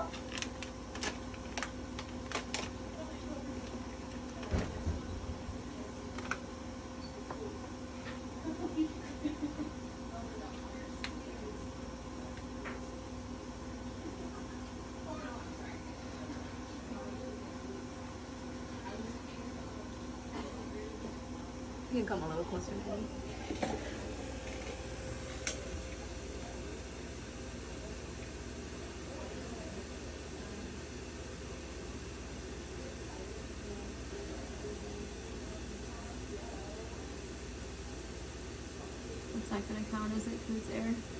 You can come a little closer, maybe. What's that gonna count as it because it's air?